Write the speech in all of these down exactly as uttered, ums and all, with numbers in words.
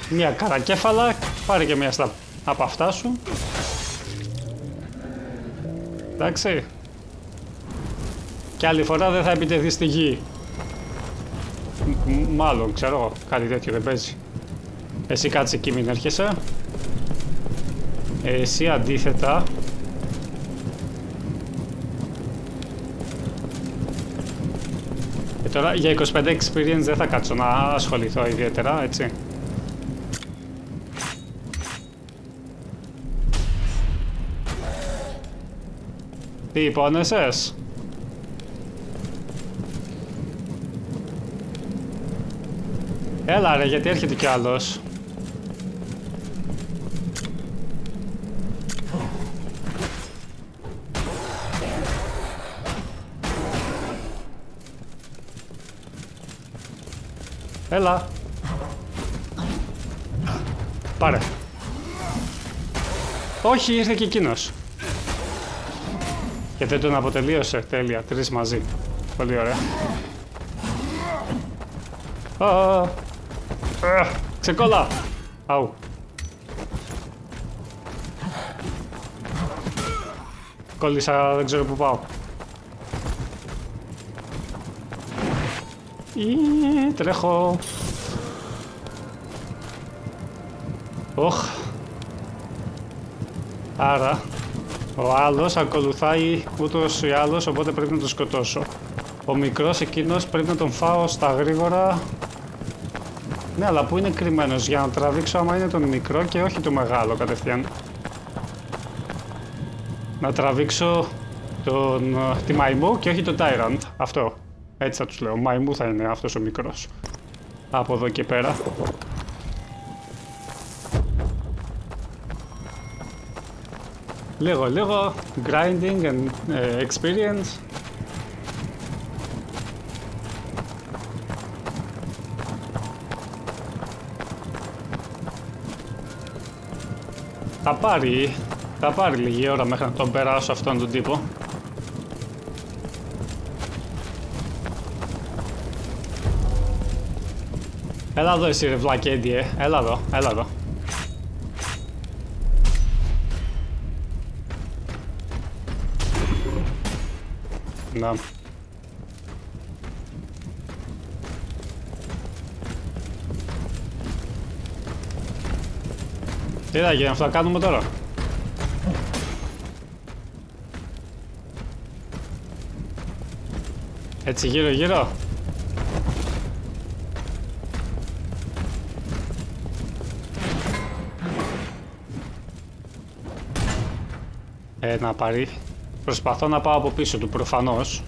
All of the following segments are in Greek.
Μια καρακέφαλα, πάρε και μια στα από αυτά σου. Εντάξει. Και άλλη φορά δεν θα επιτεθεί στη γη. Μ- μάλλον, ξέρω εγώ, κάτι τέτοιο δεν παίζει. Εσύ κάτσε εκεί, μην έρχεσαι. Εσύ αντίθετα. Και τώρα για είκοσι πέντε experience δεν θα κάτσω να ασχοληθώ ιδιαίτερα, έτσι. Τι υπόνεσες? Έλα ρε, γιατί έρχεται κι άλλος. Έλα. Πάρε. Όχι, ήρθε και εκείνος. Και δεν τον αποτελείωσε. Τέλεια, τρεις μαζί. Πολύ ωραία. Α, α, ξεκόλα. Αου. Κόλλησα, δεν ξέρω που πάω. Ή, τρέχω. Οχ. Άρα ο άλλος ακολουθάει ούτως ή άλλως, οπότε πρέπει να τον σκοτώσω. Ο μικρός εκείνος πρέπει να τον φάω στα γρήγορα. Ναι, αλλά πού είναι κρυμμένος για να τραβήξω άμα είναι τον μικρό και όχι το μεγάλο κατευθείαν. Να τραβήξω τον, τη μαϊμού και όχι τον tyrant. Αυτό. Έτσι θα τους λέω. Μαϊμού θα είναι αυτός ο μικρός. Από εδώ και πέρα. Λίγο λίγο grinding and uh, experience. Θα πάρει, θα πάρει λίγη ώρα μέχρι να τον περάσω αυτόν τον τύπο. Έλα εδώ εσύ ρε βλακέντι, ε. Έλα εδώ, έλα εδώ. Να. Τι θα γίνει, αυτό θα κάνουμε τώρα. Έτσι γύρω γύρω. Ε, να πάρει. Προσπαθώ να πάω από πίσω του προφανώς.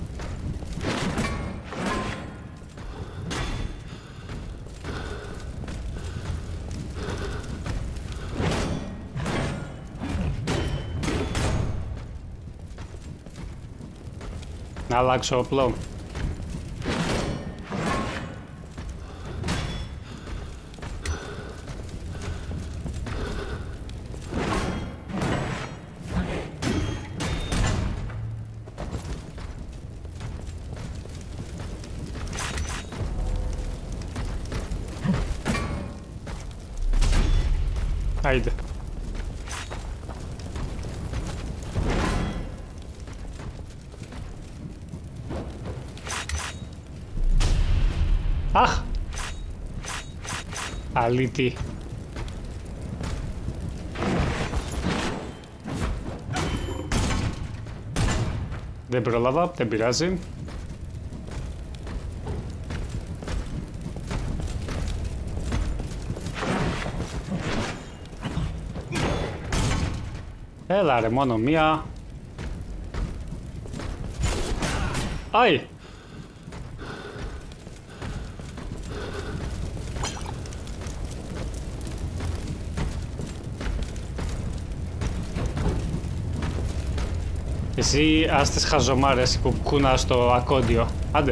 Να αλλάξω όπλο. Άιντε. Αχ! Αλήτη. Δεν πρόλαβα, δεν πειράζει. Έλα ρε, μόνο μία. Άι! Εσύ ας τις χαζομάρες που κουνάς το ακόντιο. Άντε.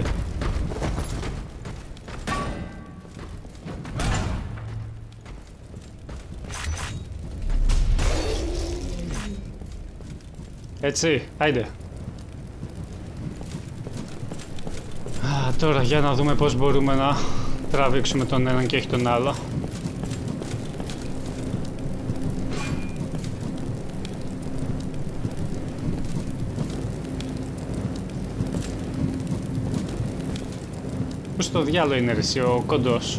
Έτσι, άιντε. Α, τώρα για να δούμε πώς μπορούμε να τραβήξουμε τον έναν και όχι τον άλλο. Πού στο διάλο είναι ρε εσύ ο κοντός?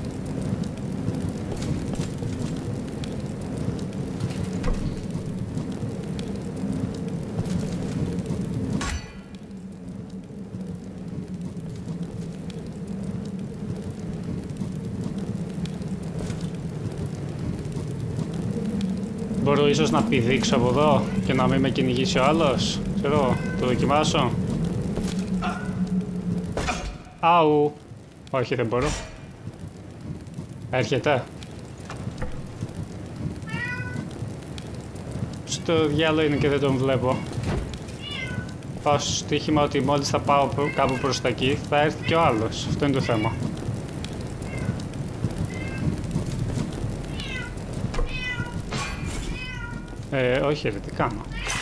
Μπορώ ίσως να πηδήξω από εδώ και να μην με κυνηγήσει ο άλλος. Ξέρω, το δοκιμάσω. Αου. Όχι, δεν μπορώ. Έρχεται. Στο διάλογο είναι και δεν τον βλέπω. Πάω στο στοίχημα ότι μόλις θα πάω κάπου προς τα εκεί θα έρθει και ο άλλος. Αυτό είναι το θέμα. Ε, όχι ρε, τι κάνω?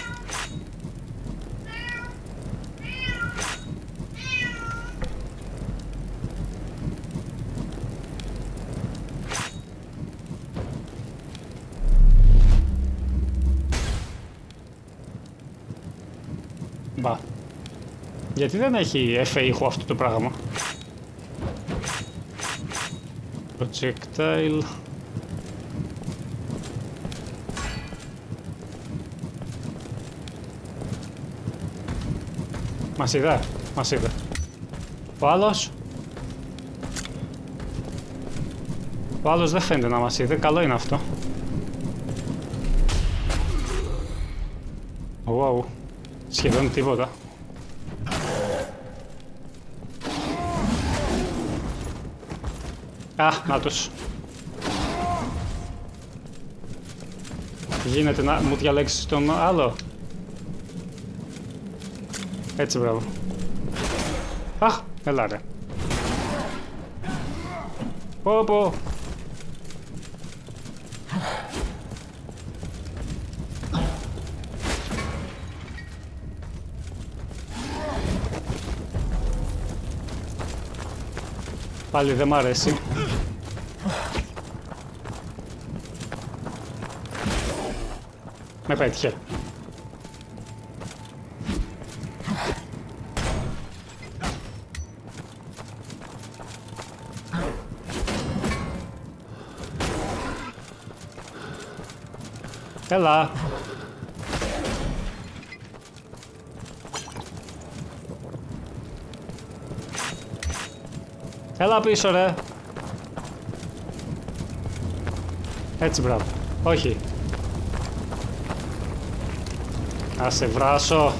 Μπα. Γιατί δεν έχει εφέ ήχο αυτό το πράγμα? Projectile. Μας είδε, μας είδε. Ο άλλος. Ο άλλος δεν φαίνεται να μας είδε, καλό είναι αυτό. Wow. Σχεδόν τίποτα. Α, να τους. Γίνεται να μου διαλέξεις τον άλλο? Έτσι, μπράβο. Αχ, έλα ρε. Πω πω. Πάλι δεν μ' αρέσει. Με πέτυχε. Έλα. Έλα πίσω ρε. Έτσι, μπράβο. Όχι. Να σε βράσω.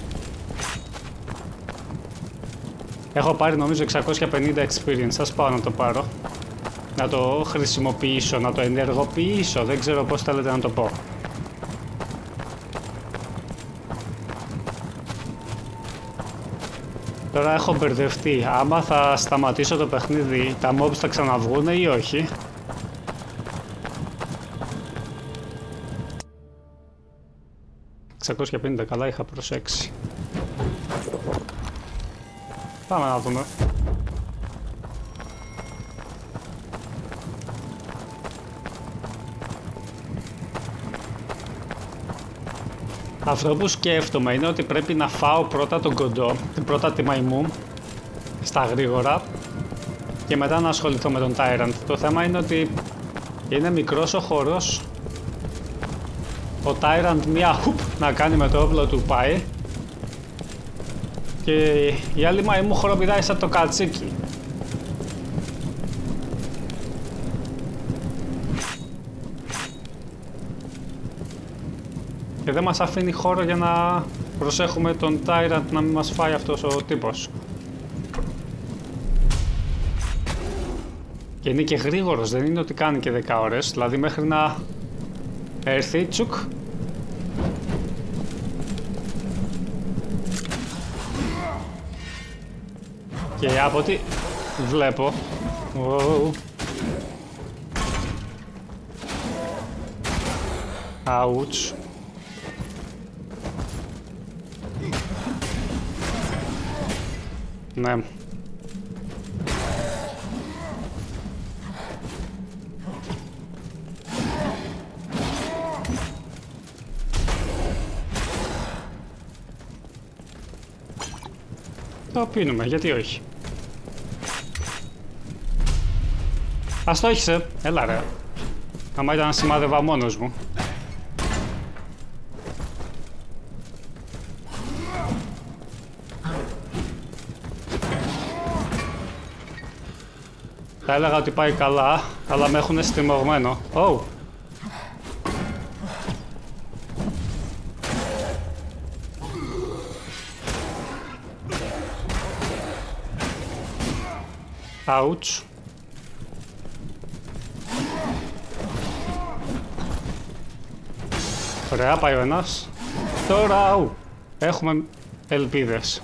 Έχω πάρει νομίζω εξακόσια πενήντα experience. Ας πάω να το πάρω. Να το χρησιμοποιήσω, να το ενεργοποιήσω. Δεν ξέρω πώς θέλετε να το πω. Τώρα έχω μπερδευτεί. Άμα θα σταματήσω το παιχνίδι, τα mobs θα ξαναβγούνε ή όχι. εξακόσια πενήντα, καλά είχα προσέξει. Πάμε να δούμε. Αυτό που σκέφτομαι είναι ότι πρέπει να φάω πρώτα τον κοντό, πρώτα τη μαϊμού, στα γρήγορα, και μετά να ασχοληθώ με τον Tyrant. Το θέμα είναι ότι είναι μικρός ο χώρος. Ο Tyrant μία χουπ να κάνει με το όπλο του πάει και η άλλη μαϊμού χοροπηδάει σαν το κατσίκι. Και δεν μας αφήνει χώρο για να προσέχουμε τον Tyrant να μην μας φάει αυτός ο τύπος. Και είναι και γρήγορος, δεν είναι ότι κάνει και δέκα ώρες, δηλαδή μέχρι να έρθει τσουκ. Και από ό,τι βλέπω... Wow. Ouch. Ναι. Το πίνουμε, γιατί όχι. Αστόχησε. Έλα ρε. Άμα ήταν να σημάδευα μόνος μου. Θα έλεγα ότι πάει καλά, αλλά με έχουν στιμωγμένο. Oh. Ouch. Ωραία, πάει ο ένας. Τώρα, ου, έχουμε ελπίδες.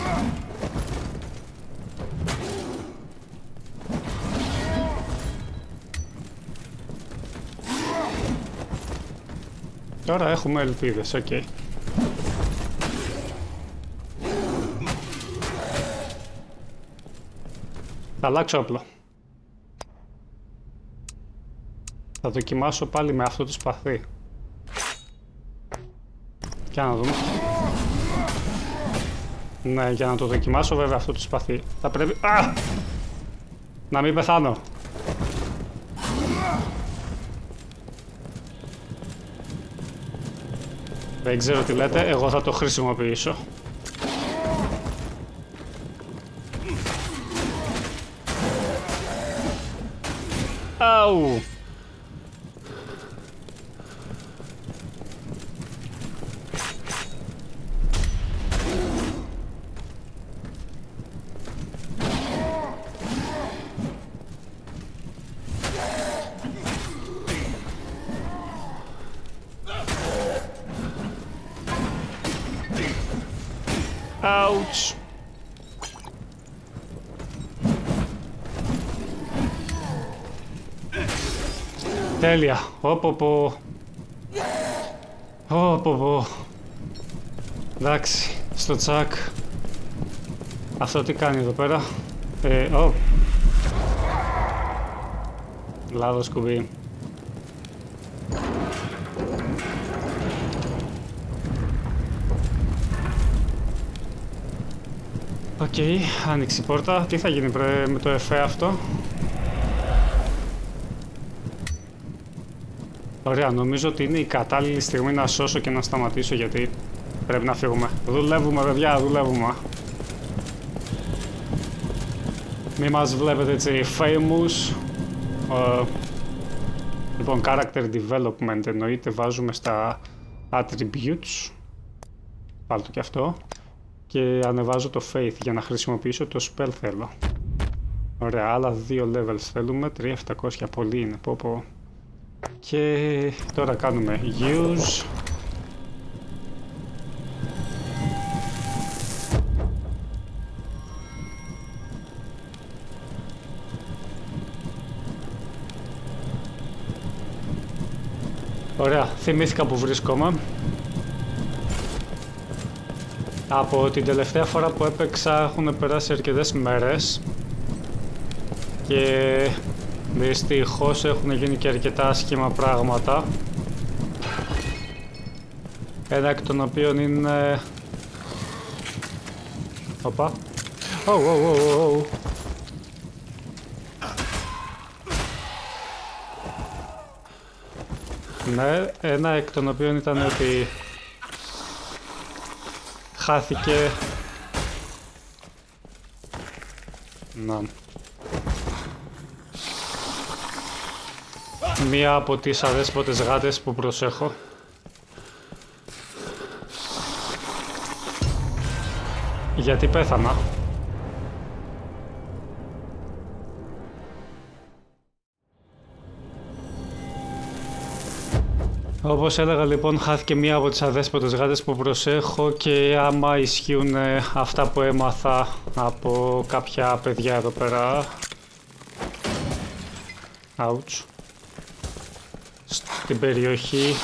Τώρα έχουμε ελπίδες, οκ. Okay. Θα αλλάξω όπλο. Θα δοκιμάσω πάλι με αυτό το σπαθί. Για να δούμε. Ναι, για να το δοκιμάσω βέβαια αυτό το σπαθί. Θα πρέπει... Α! Να μην πεθάνω. Δεν ξέρω τι λέτε, εγώ θα το χρησιμοποιήσω. Αου! Ouch. Τέλεια. Ωποπο. Ωποπο. Εντάξει. Στο τσακ. Αυτό τι κάνει εδώ πέρα. Ε, ο. Λάθος κουμπί. Οκ, okay, άνοιξε η πόρτα. Τι θα γίνει πρέ, με το εφέ αυτό. Ωραία, νομίζω ότι είναι η κατάλληλη στιγμή να σώσω και να σταματήσω γιατί πρέπει να φύγουμε. Δουλεύουμε παιδιά, δουλεύουμε. Μη μας βλέπετε έτσι famous. Uh, λοιπόν, character development εννοείται, βάζουμε στα attributes. Βάλω το και αυτό. Και ανεβάζω το faith για να χρησιμοποιήσω το spell θέλω. Ωραία, άλλα δύο levels θέλουμε, τρία χιλιάδες επτακόσια, πολύ είναι, πω πω. Και τώρα κάνουμε use. Ωραία, θυμήθηκα που βρίσκομαι. Από την τελευταία φορά που έπαιξα έχουν περάσει αρκετές μέρες και δυστυχώς έχουν γίνει και αρκετά άσχημα πράγματα, ένα εκ των οποίων είναι... Οπα. Oh, oh, oh, oh. Ναι, ένα εκ των οποίων ήταν ότι χάθηκε... Να. Μία από τις αδέσποτες γάτες που προσέχω. Γιατί πέθανα. Όπως έλεγα λοιπόν, χάθηκε μία από τις αδέσποτες γάτες που προσέχω και άμα ισχύουν αυτά που έμαθα από κάποια παιδιά εδώ πέρα. Ouch. Στην περιοχή.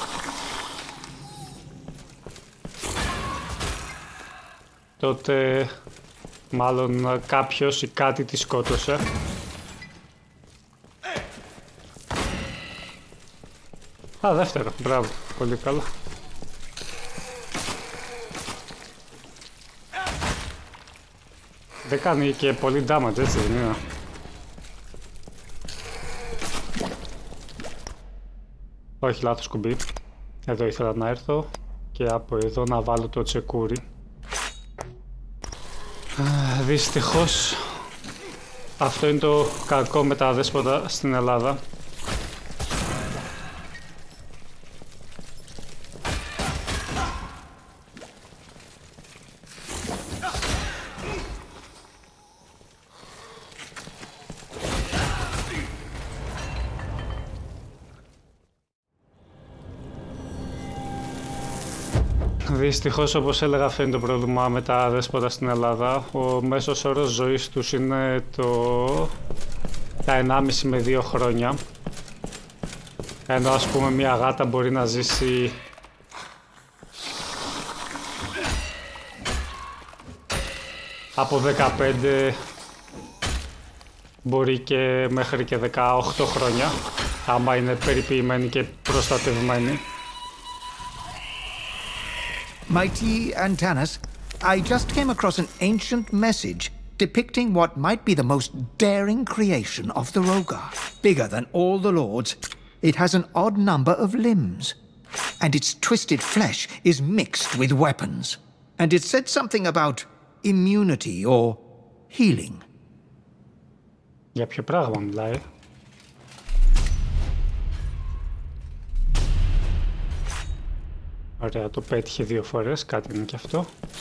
Τότε μάλλον κάποιος ή κάτι τη σκότωσε. Α, δεύτερο. Μπράβο. Πολύ καλά. Δεν κάνει και πολύ damage, έτσι δεν είναι? Όχι, λάθος κουμπί. Εδώ ήθελα να έρθω και από εδώ να βάλω το τσεκούρι. Δυστυχώς αυτό είναι το κακό με τα δέσποτα στην Ελλάδα. Δυστυχώς, όπως έλεγα, αυτό είναι το πρόβλημα με τα δέσποτα στην Ελλάδα. Ο μέσος όρος ζωής τους είναι το... τα ενάμιση με δύο χρόνια. Ενώ ας πούμε μια γάτα μπορεί να ζήσει από δεκαπέντε, μπορεί και μέχρι και δεκαοκτώ χρόνια, άμα είναι περιποιημένη και προστατευμένη. Mighty Antanas, I just came across an ancient message depicting what might be the most daring creation of the Rogar. Bigger than all the lords, it has an odd number of limbs, and its twisted flesh is mixed with weapons. And it said something about immunity or healing. Για ποιο πράγμα μιλάει? Ωραία, το πέτυχε δύο φορές, κάτι είναι και αυτό.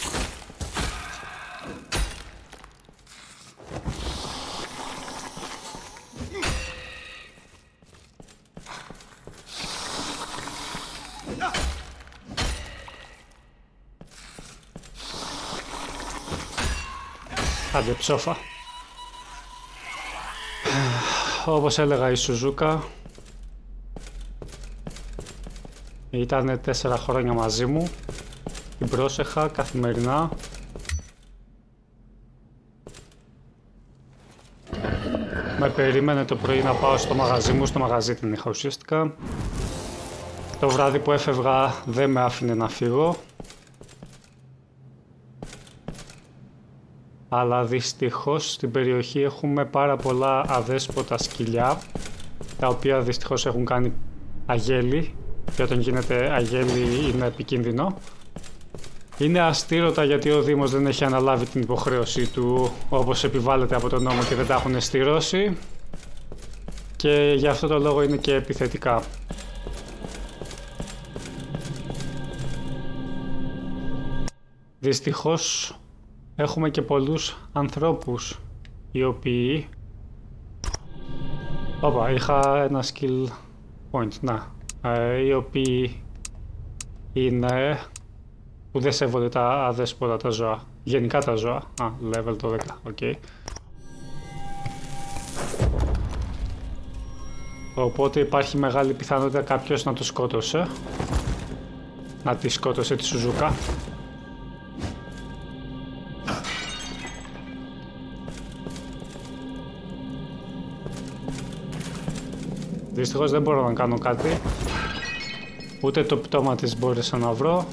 Άντε ψόφα. Όπως έλεγα, η Σουζούκα ήταν τέσσερα χρόνια μαζί μου, την πρόσεχα καθημερινά. Με περίμενε το πρωί να πάω στο μαγαζί μου, στο μαγαζί την είχα ουσιαστικά. Το βράδυ που έφευγα δεν με άφηνε να φύγω. Αλλά δυστυχώς στην περιοχή έχουμε πάρα πολλά αδέσποτα σκυλιά, τα οποία δυστυχώς έχουν κάνει αγέλη. Και όταν γίνεται αγέλη είναι επικίνδυνο. Είναι αστήρωτα γιατί ο Δήμος δεν έχει αναλάβει την υποχρέωσή του όπως επιβάλλεται από τον νόμο και δεν τα έχουν στηρώσει. Και γι' αυτό το λόγο είναι και επιθετικά. Δυστυχώς έχουμε και πολλούς ανθρώπους οι οποίοι... Όπα, είχα ένα skill point, να. Οι οποίοι είναι που δεν σέβονται τα αδέσποτα τα ζώα, γενικά τα ζώα. Α, level το δέκα, οκ. Okay. Οπότε υπάρχει μεγάλη πιθανότητα κάποιος να το σκότωσε, να τη σκότωσε τη Σουζούκα. Δυστυχώς δεν μπορώ να κάνω κάτι. Ούτε το πτώμα της μπόρεσα να βρω.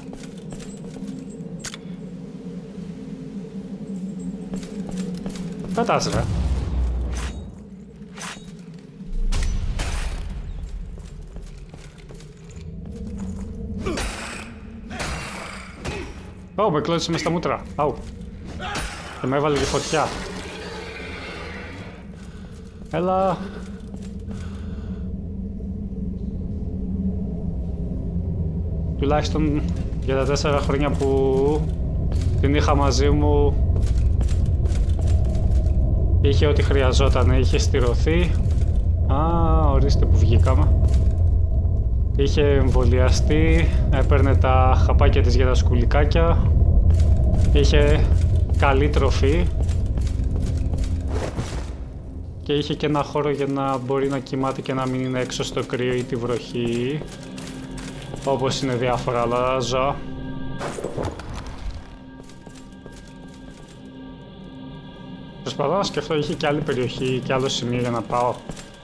Πετάς ρε. Ω, με κλώτησε μες στα μούτρα. Αου. Και με έβαλε και φωτιά. Έλα. Τουλάχιστον για τα τέσσερα χρόνια που την είχα μαζί μου είχε ό,τι χρειαζόταν, είχε στηρωθεί. Α, ορίστε που βγήκαμε. Είχε εμβολιαστεί, έπαιρνε τα χαπάκια της για τα σκουλικάκια. Είχε καλή τροφή. Και είχε και ένα χώρο για να μπορεί να κοιμάται και να μην είναι έξω στο κρύο ή τη βροχή, όπως είναι διάφορα άλλα ζώα. Προσπαθώ να σκεφτώ, είχε και άλλη περιοχή και άλλο σημείο για να πάω.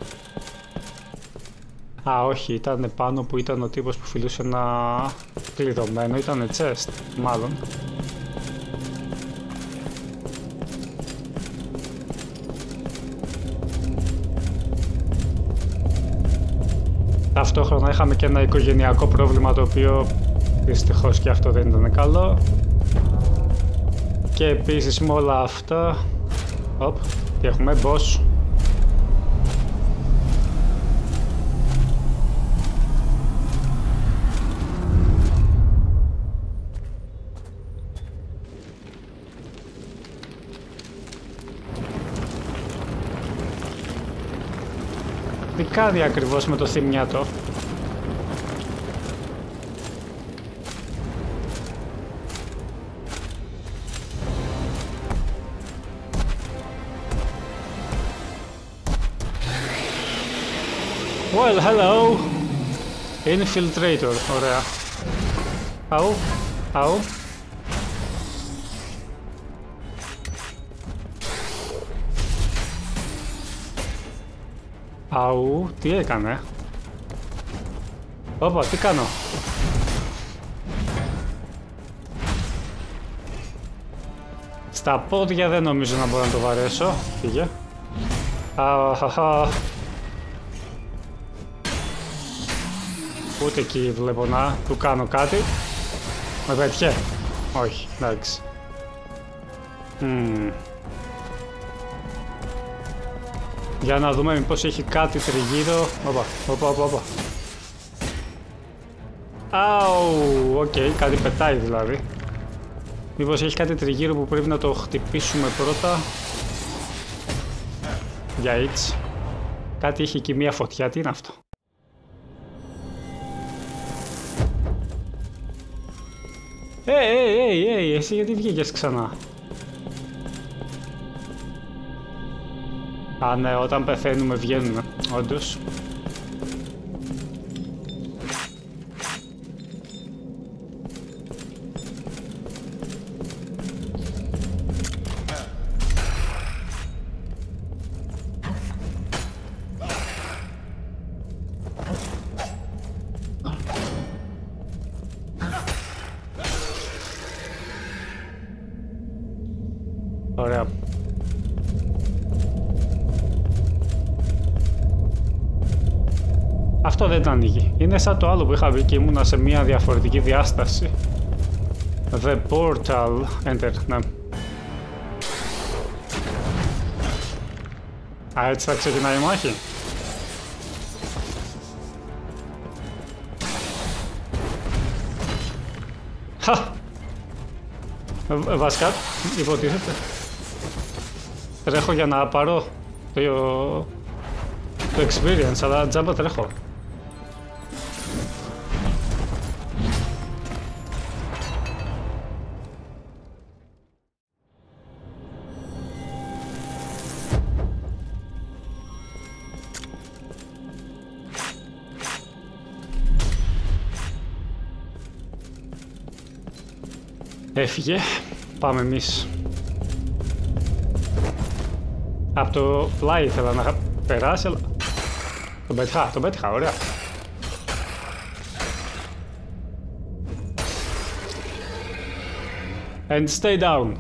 Α, όχι, ήταν πάνω που ήταν ο τύπος που φιλούσε ένα κλειδωμένο, ήταν chest, μάλλον. Ταυτόχρονα είχαμε και ένα οικογενειακό πρόβλημα, το οποίο δυστυχώς και αυτό δεν ήταν καλό. Και επίσης με όλα αυτά... Οπ, τι έχουμε, boss. Τι κάνει ακριβώς με το θυμιάτο? Well, hello! Infiltrator, ωραία. Αου, αου. Αου, τι έκανε? Όπα, τι κάνω? Στα πόδια δεν νομίζω να μπορώ να το βαρέσω. Φύγε. Αχαχα. Ούτε εκεί βλέπω να του κάνω κάτι. Με πέτυχε. Όχι, εντάξει. Mm. Για να δούμε μήπως έχει κάτι τριγύρω. Όπα, όπα, όπα, όπα. Αου, οκ, okay, κάτι πετάει δηλαδή. Μήπως έχει κάτι τριγύρω που πρέπει να το χτυπήσουμε πρώτα. Για έτσι. Κάτι έχει εκεί μία φωτιά, τι είναι αυτό? Ε, ε, ε, ε, εσύ γιατί βγήκες ξανά? Α, ναι, όταν πεθαίνουμε βγαίνουμε, όντως. Ωραία. Αυτό δεν ανοίγει. Είναι σαν το άλλο που είχα βρει και ήμουνα σε μια διαφορετική διάσταση. The portal enter, ναι. Α, έτσι θα ξεκινάει η μάχη. Χα! Βασικά, υποτίθεται. Τρέχω για να πάρω το, το experience, αλλά τζάμπα τρέχω. Έφυγε. Πάμε εμείς. Από το πλάι ήθελα να περάσει, αλλά... Τον πέτυχα, τον πέτυχα, ωραία. And stay down.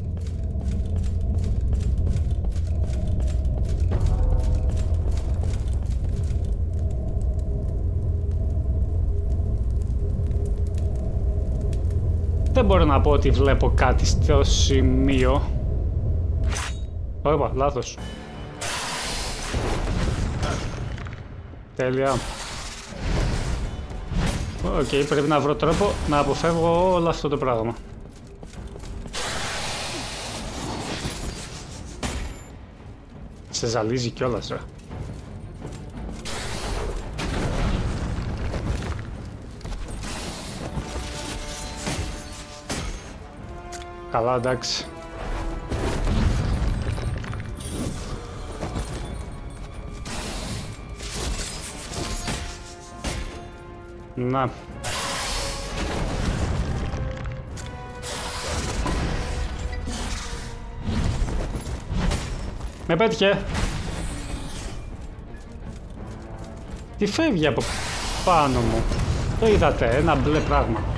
Δεν μπορώ να πω ότι βλέπω κάτι στο σημείο. Όπα, λάθος. Τέλεια. Οκ, okay, πρέπει να βρω τρόπο να αποφεύγω όλο αυτό το πράγμα. Σε ζαλίζει κιόλας, ρε. Καλά, εντάξει. Να. Με πέτυχε. Τι φεύγει από πάνω μου? Το είδατε, ένα μπλε πράγμα.